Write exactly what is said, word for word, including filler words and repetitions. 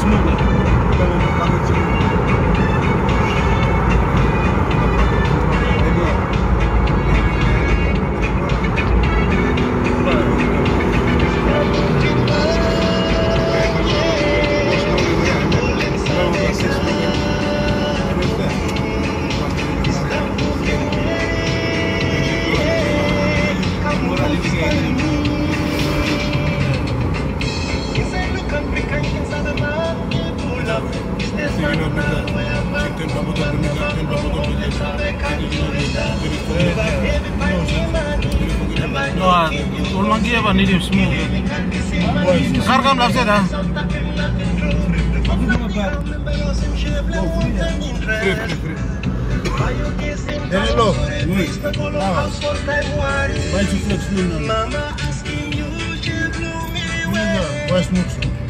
smooth. No, ulang kia apa nih smooth. Kar kam lapse dah. Hello, Luis. Ah, vai se flexibilizar. Vai se